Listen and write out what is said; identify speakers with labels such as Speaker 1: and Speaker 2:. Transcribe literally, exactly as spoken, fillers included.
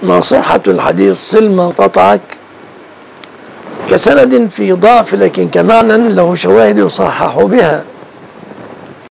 Speaker 1: ما صحة الحديث صل من قطعك كسند في ضعف، لكن كمعنى له شواهد يصحح بها.